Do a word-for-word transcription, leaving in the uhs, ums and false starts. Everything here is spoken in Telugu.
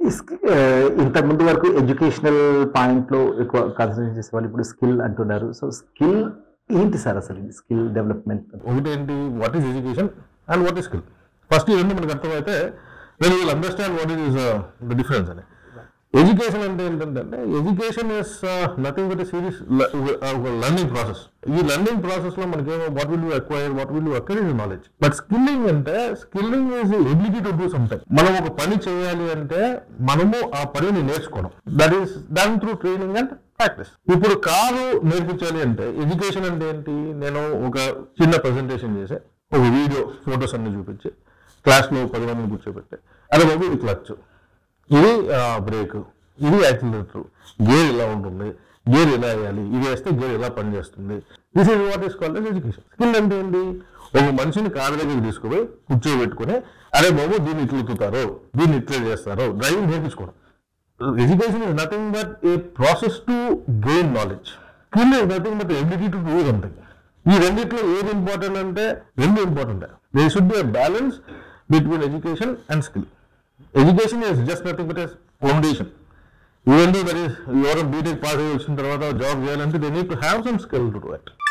ఇంతకుముందు వరకు ఎడ్యుకేషనల్ పాయింట్లో ఎక్కువ కాన్సన్ట్రేట్ చేసే వాళ్ళు ఇప్పుడు స్కిల్ అంటున్నారు. సో స్కిల్ ఏంటి సార్ అసలు స్కిల్ డెవలప్మెంట్? ఒకటేంటి, what is education and what is skill? First ఈ రెండు మనకు అర్థమైతే then you will understand what is uh, the difference అని. ఎడ్యుకేషన్ అంటే ఏంటంటే education is nothing but series learning process. ఈ లర్నింగ్ ప్రాసెస్ లో మనకి what will you acquire, what will you acquire is knowledge. But skilling అంటే skilling is ability to do something. మనం ఒక పని చేయాలి అంటే మనము ఆ పనిని నేర్చుకోవడం. That is done through training and practice. ఇప్పుడు కారు నేర్పించాలి అంటే ఎడ్యుకేషన్ అంటే ఏంటి? నేను ఒక చిన్న ప్రెజెంటేషన్ చేసి ఒక వీడియో ఫొటోస్ అన్ని చూపించి క్లాస్లో పది మందిని కూర్చోబెట్టి అదే బాబు ఇది క్లచ్, ఇది బ్రేక్, ఇది యాక్సిలరేటర్, గేర్ ఇలా ఉంటుంది, గేర్ ఇలా వేయాలి, ఇది వేస్తే గేర్ ఇలా పనిచేస్తుంది. This is what is called as education. Skill అంటే ఏంటి? ఒక మనిషిని కారు దగ్గరికి తీసుకుపోయి కూర్చోబెట్టుకుని అరే బాబు దీన్ని ఇట్లా ఉతుతారో, దీన్ని ఇట్లా చేస్తారో డ్రైవింగ్ నేర్పించుకోవడం. Education is nothing but a process to gain knowledge. Skill is nothing but ability to do something. ఈ రెండిట్లో ఏది ఇంపార్టెంట్ అంటే రెండు important. There should be a balance between education and skill. Education is just nothing but a foundation. Even though there is, you are a B Tech pass వచ్చిన తర్వాత జాబ్ చేయాలంటే they need to have some skill to do it.